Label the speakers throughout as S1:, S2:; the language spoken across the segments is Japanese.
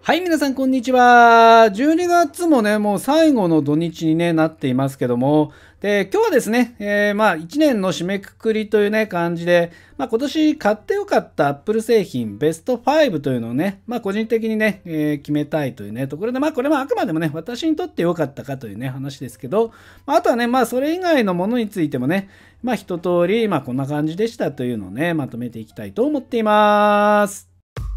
S1: はい、皆さん、こんにちは。12月もね、もう最後の土日に、ね、なっていますけども、で、今日はですね、1年の締めくくりというね、感じで、今年買ってよかった Apple 製品ベスト5というのをね、個人的にね、決めたいというね、ところで、これもあくまでもね、私にとってよかったかというね、話ですけど、あとはね、それ以外のものについてもね、一通り、こんな感じでしたというのをね、まとめていきたいと思っています。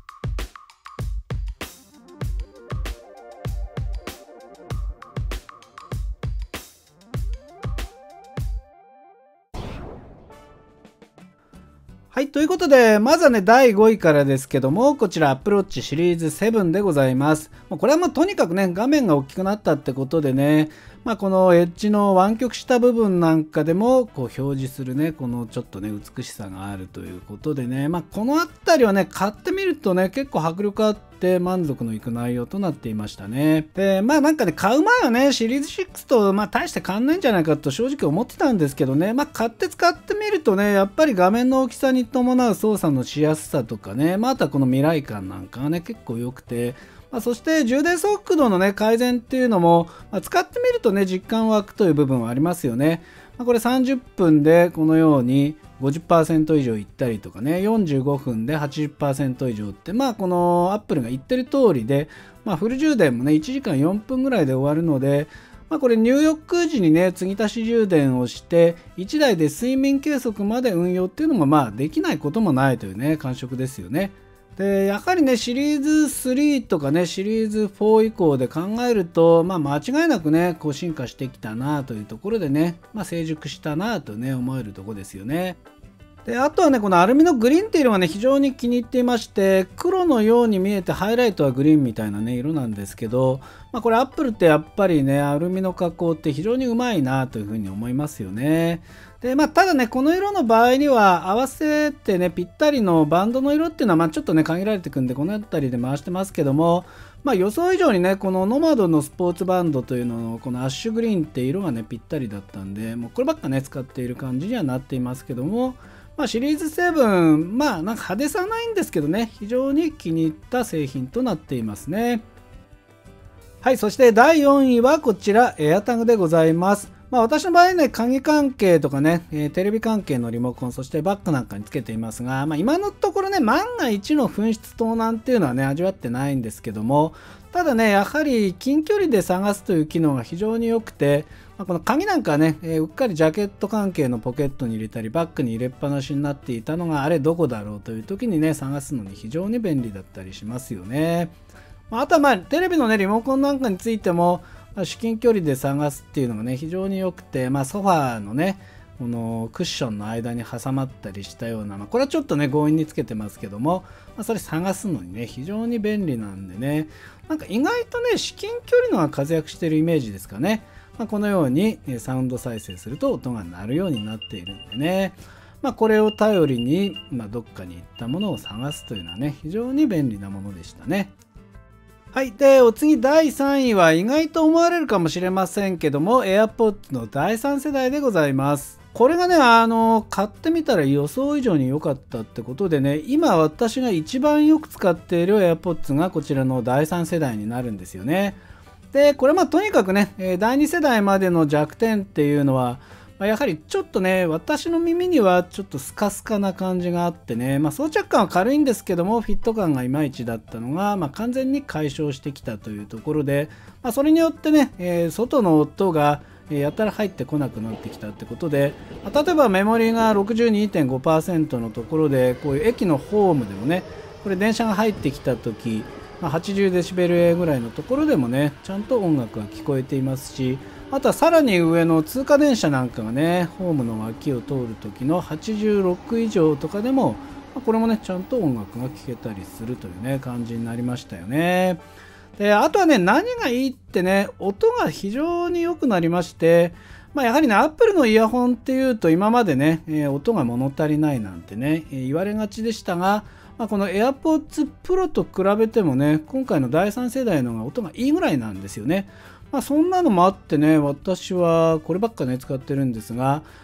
S1: はい、ということで、まずはね、第5位からですけども、こちら Apple Watch シリーズ7でございます。これはとにかくね、画面が大きくなったってことでね、このエッジの湾曲した部分なんかでもこう表示するね、このちょっとね、美しさがあるということでね、このあたりはね、買ってみるとね、結構迫力あって満足のいく内容となっていましたね。で、なんかね、買う前はね、シリーズ6と大して変わんないんじゃないかと正直思ってたんですけどね、買って使ってみるとね、やっぱり画面の大きさに伴う操作のしやすさとかね、あとはこの未来感なんかがね、結構良くて、そして充電速度のね、改善っていうのも、使ってみるとね、実感湧くという部分はありますよね。これ30分でこのように 50% 以上いったりとかね、45分で 80% 以上って、この Apple が言ってる通りで、フル充電もね、1時間4分ぐらいで終わるので、これ入浴時にね、継ぎ足し充電をして、1台で睡眠計測まで運用っていうのもできないこともないというね、感触ですよね。で、やはりね、シリーズ3とかね、シリーズ4以降で考えると、間違いなくね、こう進化してきたなというところでね、成熟したなとね、思えるところですよね。で、あとはね、このアルミのグリーンっていうのがね、非常に気に入っていまして、黒のように見えてハイライトはグリーンみたいなね、色なんですけど、これアップルってやっぱりね、アルミの加工って非常にうまいなというふうに思いますよね。で、ただね、この色の場合には合わせてね、ぴったりのバンドの色っていうのは、ちょっとね、限られてくんで、この辺りで回してますけども、予想以上にね、このノマドのスポーツバンドというのの、このアッシュグリーンって色がね、ぴったりだったんで、もうこればっかね、使っている感じにはなっていますけども、シリーズ7、なんか派手さはないんですけどね、非常に気に入った製品となっていますね。はい、そして第4位はこちら、AirTag でございます。私の場合ね、鍵関係とかね、テレビ関係のリモコン、そしてバッグなんかにつけていますが、今のところね、万が一の紛失盗難っていうのはね、味わってないんですけども、ただね、やはり近距離で探すという機能が非常に良くて、この鍵なんかね、うっかりジャケット関係のポケットに入れたり、バッグに入れっぱなしになっていたのが、あれどこだろうという時にね、探すのに非常に便利だったりしますよね。あとはテレビのね、リモコンなんかについても、至近距離で探すっていうのがね、非常に良くて、ソファーのね、このクッションの間に挟まったりしたような、これはちょっとね、強引につけてますけども、それ探すのにね、非常に便利なんでね、なんか意外とね、至近距離のが活躍してるイメージですかね。このようにサウンド再生すると音が鳴るようになっているんでね、これを頼りに、どっかに行ったものを探すというのはね、非常に便利なものでしたね。はい。で、お次第3位は意外と思われるかもしれませんけども、AirPods の第3世代でございます。これがね、買ってみたら予想以上に良かったってことでね、今私が一番よく使っている AirPods がこちらの第3世代になるんですよね。で、これとにかくね、第2世代までの弱点っていうのは、やはりちょっとね、私の耳にはちょっとスカスカな感じがあってね、装着感は軽いんですけども、フィット感がいまいちだったのが、完全に解消してきたというところで、それによってね、外の音がやたら入ってこなくなってきたってことで、例えばメモリが 62.5% のところで、こういう駅のホームでもね、これ電車が入ってきた時、80デシベルぐらいのところでもね、ちゃんと音楽が聞こえていますし、あとはさらに上の通過電車なんかがね、ホームの脇を通る時の86以上とかでも、これもね、ちゃんと音楽が聴けたりするというね、感じになりましたよね。で、あとはね、何がいいってね、音が非常に良くなりまして、やはりね、Apple のイヤホンっていうと今までね、音が物足りないなんてね、言われがちでしたが、この AirPods Pro と比べてもね、今回の第3世代のが音がいいぐらいなんですよね。そんなのもあってね、私はこればっかね、使ってるんですが、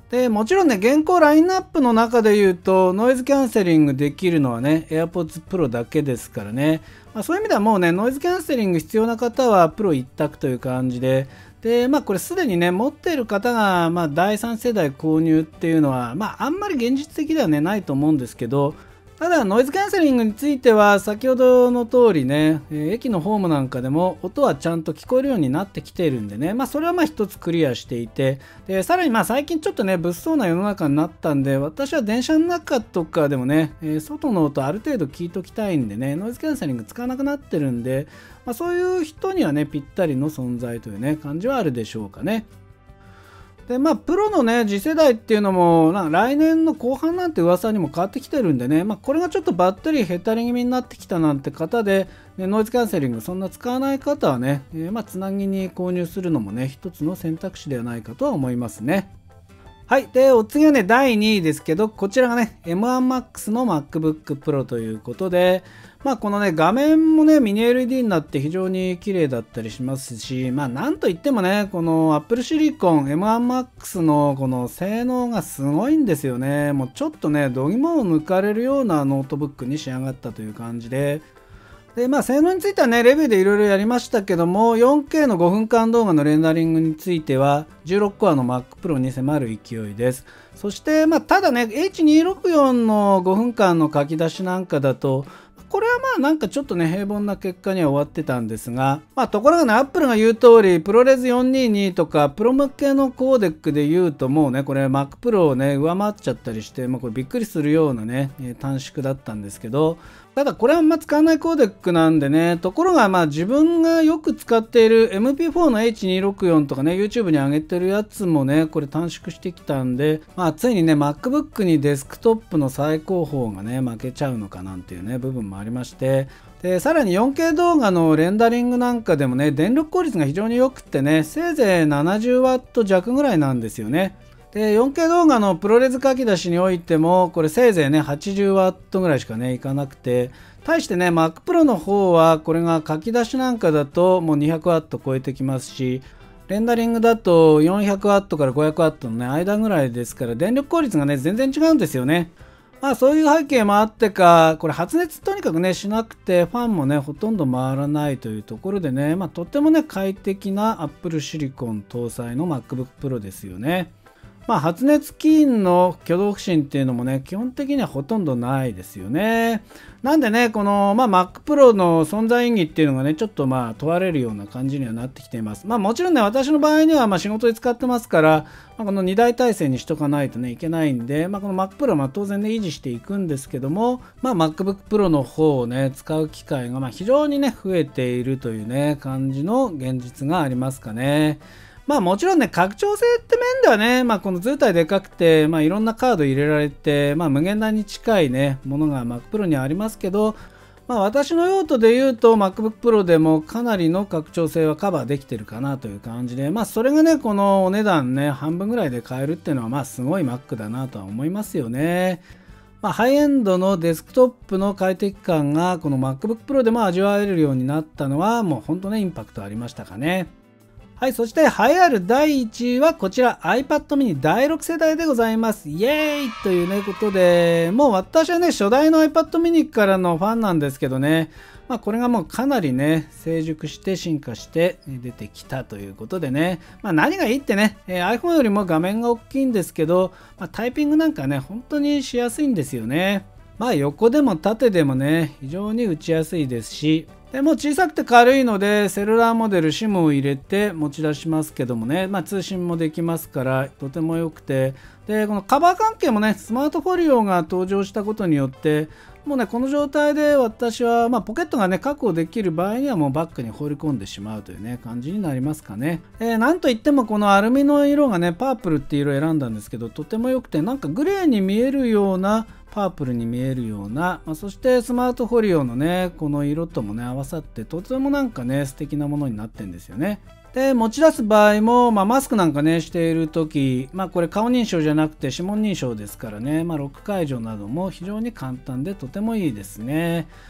S1: で、もちろんね、現行ラインナップの中で言うと、ノイズキャンセリングできるのはね、AirPods Pro だけですからね。そういう意味ではもうね、ノイズキャンセリング必要な方は、プロ一択という感じで、で、これすでにね、持っている方が、第3世代購入っていうのは、あんまり現実的ではね、ないと思うんですけど、ただ、ノイズキャンセリングについては、先ほどの通りね、駅のホームなんかでも音はちゃんと聞こえるようになってきているんでね、それは一つクリアしていて、で、さらに最近ちょっとね、物騒な世の中になったんで、私は電車の中とかでもね、外の音ある程度聞いときたいんでね、ノイズキャンセリング使わなくなってるんで、そういう人にはね、ぴったりの存在というね、感じはあるでしょうかね。で、プロのね、次世代っていうのも、来年の後半なんて噂にも変わってきてるんでね、これがちょっとバッテリーへたり気味になってきたなんて方で、ね、ノイズキャンセリングそんな使わない方はね、つなぎに購入するのもね、一つの選択肢ではないかとは思いますね。はい。で、お次はね、第2位ですけど、こちらがね、M1Max の MacBook Pro ということで、このね、画面もね、ミニ LED になって非常に綺麗だったりしますし、なんといってもね、この Apple Silicon M1Max のこの性能がすごいんですよね。もうちょっとね、度肝を抜かれるようなノートブックに仕上がったという感じで、で、性能についてはね、レビューでいろいろやりましたけども、4K の5分間動画のレンダリングについては、16コアの Mac Pro に迫る勢いです。そして、ただね、H264 の5分間の書き出しなんかだと、これはなんかちょっとね、平凡な結果には終わってたんですが、ところがね、Apple が言う通り、プロレス422とか、プロ向けのコーデックで言うともうね、これ Mac Pro をね、上回っちゃったりして、これびっくりするようなね、短縮だったんですけど、ただこれは使わないコーデックなんでね、ところが自分がよく使っている MP4 の H264 とかね、YouTube に上げてるやつもね、これ短縮してきたんで、ついにね、MacBook にデスクトップの最高峰がね、負けちゃうのかなんていうね、部分もありまして、で、さらに 4K 動画のレンダリングなんかでもね、電力効率が非常に良くってね、せいぜい 70W 弱ぐらいなんですよね。で、4K 動画のプロレス書き出しにおいても、これせいぜいね、80W ぐらいしかね、いかなくて、対してね、Mac Pro の方は、これが書き出しなんかだと、もう 200W 超えてきますし、レンダリングだと 400W から 500W のね、間ぐらいですから、電力効率がね、全然違うんですよね。そういう背景もあってか、これ発熱とにかくね、しなくて、ファンもね、ほとんど回らないというところでね、とってもね、快適な Apple Silicon 搭載の MacBook Pro ですよね。発熱起因の挙動不審っていうのもね、基本的にはほとんどないですよね。なんでね、この、Mac Pro の存在意義っていうのがね、ちょっと問われるような感じにはなってきています。もちろんね、私の場合には仕事で使ってますから、この2台体制にしとかないとね、いけないんで、この Mac Pro は当然ね、維持していくんですけども、MacBook Pro の方をね、使う機会が非常にね、増えているというね、感じの現実がありますかね。もちろんね、拡張性って面ではね、この図体でかくて、いろんなカード入れられて、無限大に近いね、ものが Mac Pro にはありますけど、私の用途で言うと MacBook Pro でもかなりの拡張性はカバーできてるかなという感じで、それがね、このお値段ね、半分ぐらいで買えるっていうのは、すごい Mac だなとは思いますよね。ハイエンドのデスクトップの快適感が、この MacBook Pro でも味わえるようになったのは、もう本当ね、インパクトありましたかね。はい、そして栄えある第1位はこちら iPad mini 第6世代でございます。イエーイというねことで、もう私はね、初代の iPad mini からのファンなんですけどね、これがもうかなりね、成熟して進化して出てきたということでね、何がいいってね、iPhone よりも画面が大きいんですけど、タイピングなんかね、本当にしやすいんですよね。横でも縦でもね、非常に打ちやすいですし、でもう小さくて軽いので、セルラーモデル SIM を入れて持ち出しますけどもね、通信もできますから、とても良くて、で、このカバー関係もね、スマートフォリオが登場したことによって、もうね、この状態で私は、ポケットがね、確保できる場合にはもうバッグに放り込んでしまうというね、感じになりますかね。なんといってもこのアルミの色がね、パープルっていう色を選んだんですけど、とても良くて、なんかグレーに見えるような、パープルに見えるような、そしてスマートフォリオのね、この色ともね、合わさって、とてもなんかね、素敵なものになってんですよね。で、持ち出す場合も、マスクなんかね、しているとき、これ顔認証じゃなくて指紋認証ですからね、ロック解除なども非常に簡単でとてもいいですね。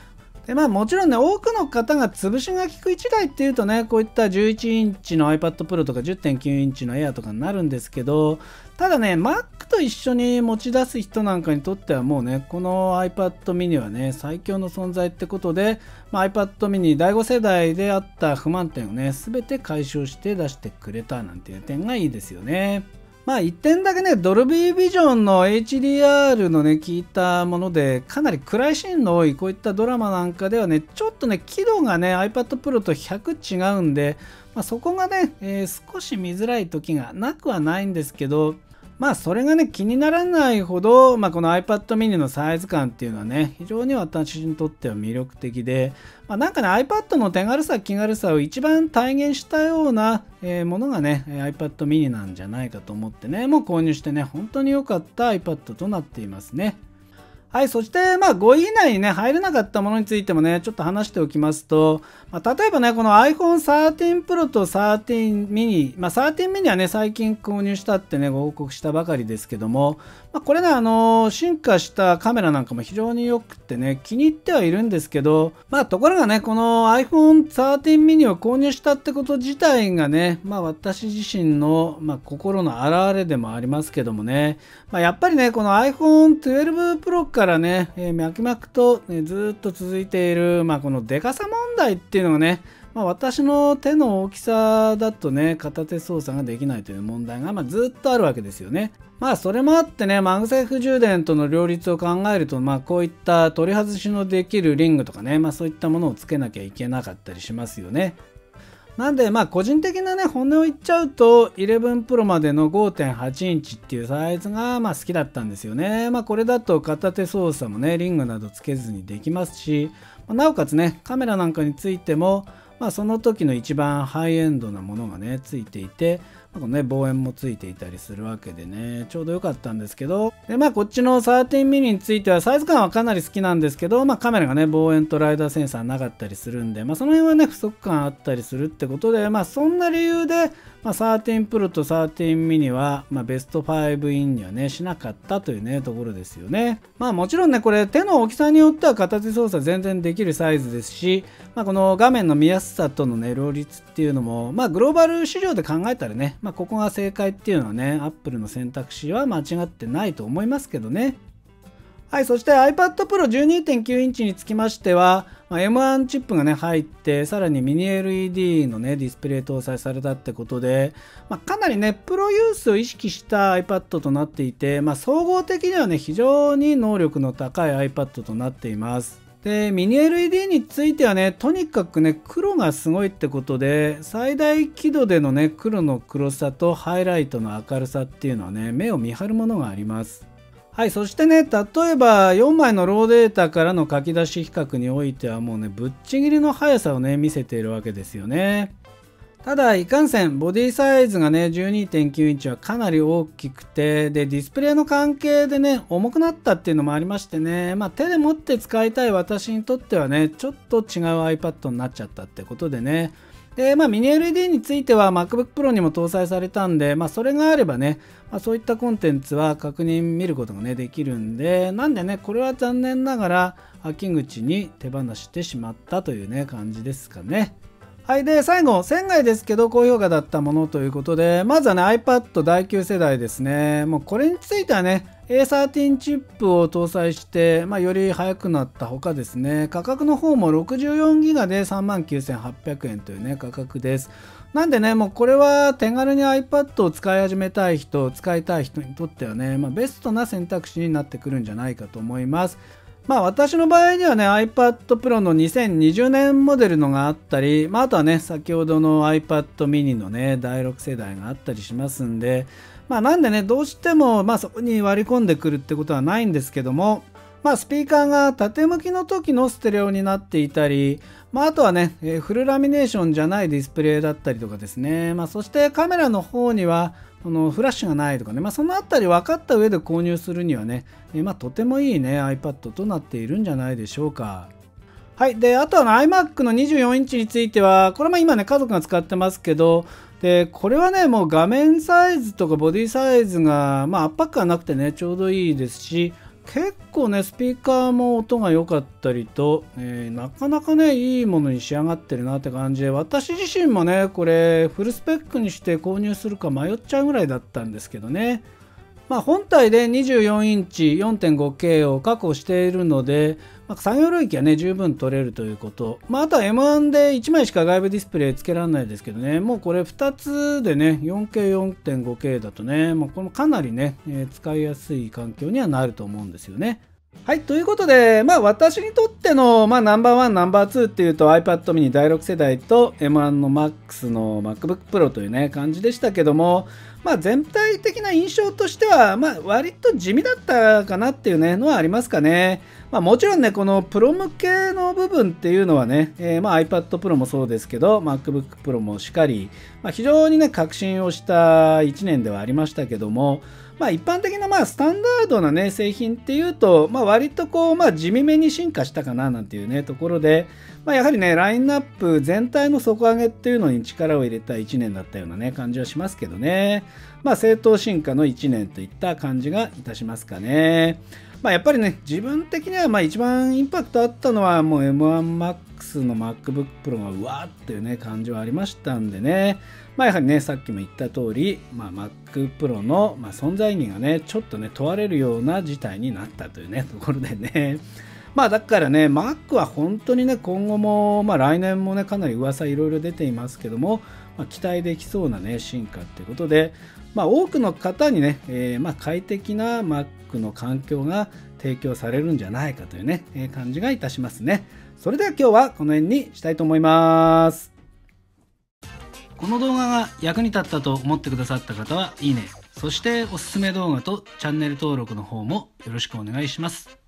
S1: でもちろんね、多くの方が潰しが効く1台っていうとね、こういった11インチの iPad Pro とか 10.9 インチの Air とかになるんですけど、ただね、Mac と一緒に持ち出す人なんかにとってはもうね、この iPad mini はね、最強の存在ってことで、iPad mini 第5世代であった不満点をね、全て解消して出してくれたなんていう点がいいですよね。1点だけね、ドルビービジョンの HDR のね、効いたもので、かなり暗いシーンの多い、こういったドラマなんかではね、ちょっとね、輝度がね、iPad Pro と100違うんで、そこがね、少し見づらい時がなくはないんですけど、それがね、気にならないほど、この iPad mini のサイズ感っていうのはね、非常に私にとっては魅力的で、なんかね、iPad の手軽さ、気軽さを一番体現したようなものがね、iPad mini なんじゃないかと思ってね、もう購入してね、本当に良かった iPad となっていますね。はい、そして5位以内にね、入れなかったものについてもね、ちょっと話しておきますと、例えばね、この iPhone 13 Pro と13 mini、13 mini はね、最近購入したってね、ご報告したばかりですけども、これね、進化したカメラなんかも非常に良くてね、気に入ってはいるんですけど、ところがね、この iPhone 13 mini を購入したってこと自体がね、私自身の、心の表れでもありますけどもね、やっぱりね、この iPhone 12 Pro からね、脈々と、ずっと続いている、このでかさ問題っていうのがね、私の手の大きさだとね、片手操作ができないという問題が、ずっとあるわけですよね。それもあってね、マグセーフ充電との両立を考えると、こういった取り外しのできるリングとかね、そういったものをつけなきゃいけなかったりしますよね。なんで個人的なね、本音を言っちゃうと11 Pro までの 5.8 インチっていうサイズが好きだったんですよね。これだと片手操作もね、リングなどつけずにできますし、なおかつね、カメラなんかについてもその時の一番ハイエンドなものがね、ついていて、このね、望遠もついていたりするわけでね、ちょうど良かったんですけど、でこっちの13 mini についてはサイズ感はかなり好きなんですけど、カメラがね、望遠とライダーセンサーなかったりするんで、その辺はね、不足感あったりするってことで、そんな理由で、13 Pro と13 mini は、ベスト5インにはね、しなかったというね、ところですよね。もちろんね、これ手の大きさによっては片手操作全然できるサイズですし、この画面の見やすさとのね、両立っていうのも、グローバル市場で考えたらね、ここが正解っていうのはね、Apple の選択肢は間違ってないと思いますけどね。はい、そして iPad Pro 12.9 インチにつきましては、M1 チップがね、入って、さらにミニ LED のね、ディスプレイ搭載されたってことで、かなりね、プロユースを意識した iPad となっていて、総合的にはね、非常に能力の高い iPad となっています。で、ミニ LED についてはね、とにかくね、黒がすごいってことで、最大輝度でのね、黒の黒さとハイライトの明るさっていうのはね、目を見張るものがあります。はい、そしてね、例えば4枚のローデータからの書き出し比較においてはもうね、ぶっちぎりの速さをね、見せているわけですよね。ただ、いかんせん、ボディサイズがね、12.9 インチはかなり大きくて、で、ディスプレイの関係でね、重くなったっていうのもありましてね、手で持って使いたい私にとってはね、ちょっと違う iPad になっちゃったってことでね、で、ミニ LED については MacBook Pro にも搭載されたんで、それがあればね、そういったコンテンツは確認見ることがね、できるんで、なんでね、これは残念ながら秋口に手放してしまったというね、感じですかね。はい。で、最後、船外ですけど高評価だったものということで、まずはね、iPad 第9世代ですね。もうこれについてはね、A13 チップを搭載して、より速くなったほかですね、価格の方も 64GB で 39,800 円というね、価格です。なんでね、もうこれは手軽に iPad を使い始めたい人、使いたい人にとってはね、ベストな選択肢になってくるんじゃないかと思います。私の場合にはね、iPad Pro の2020年モデルのがあったり、あとはね、先ほどの iPad mini のね、第6世代があったりしますんで、なんでね、どうしても、そこに割り込んでくるってことはないんですけども、スピーカーが縦向きの時のステレオになっていたり、あとはね、フルラミネーションじゃないディスプレイだったりとかですね、そしてカメラの方には、フラッシュがないとかね、そのあたり分かった上で購入するにはね、とてもいいね、iPad となっているんじゃないでしょうか。はい。で、あとは iMac の24インチについては、これも今ね、家族が使ってますけど、で、これはね、もう画面サイズとかボディサイズが、圧迫感なくてね、ちょうどいいですし、 結構ねスピーカーも音が良かったりと、なかなかねいいものに仕上がってるなって感じで、私自身もねこれフルスペックにして購入するか迷っちゃうぐらいだったんですけどね。本体で24インチ 4.5K を確保しているので、作業領域はね十分取れるということ。あとは M1 で1枚しか外部ディスプレイつけられないですけどね、もうこれ2つでね 4K、4.5K だとね、これもかなりね、使いやすい環境にはなると思うんですよね。はい、ということで、私にとっての、ナンバーワン、ナンバーツーっていうと iPad mini 第6世代と M1 の Max の MacBook Pro というね、感じでしたけども、全体的な印象としては、割と地味だったかなっていうね、のはありますかね。もちろんね、このプロ向けの部分っていうのはね、iPad Pro もそうですけど、MacBook Pro もしっかり、非常にね、革新をした1年ではありましたけども、一般的なスタンダードなね製品っていうと、割とこう地味めに進化したかななんていうねところで、やはりねラインナップ全体の底上げっていうのに力を入れた1年だったようなね感じはしますけどね。正当進化の1年といった感じがいたしますかね。やっぱりね自分的には一番インパクトあったのはもう M1Max の MacBook Pro がうわーっていうね感じはありましたんでね。やはりねさっきも言った通り、Mac Pro の、存在意義がねちょっとね問われるような事態になったというねところでね。だからね Mac は本当にね今後も、来年もねかなり噂いろいろ出ていますけども、期待できそうなね進化っていうことで、多くの方にね、快適な Mac の環境が提供されるんじゃないかというね、感じがいたしますね。それでは今日はこの辺にしたいと思います。この動画が役に立ったと思ってくださった方はいいね、そしておすすめ動画とチャンネル登録の方もよろしくお願いします。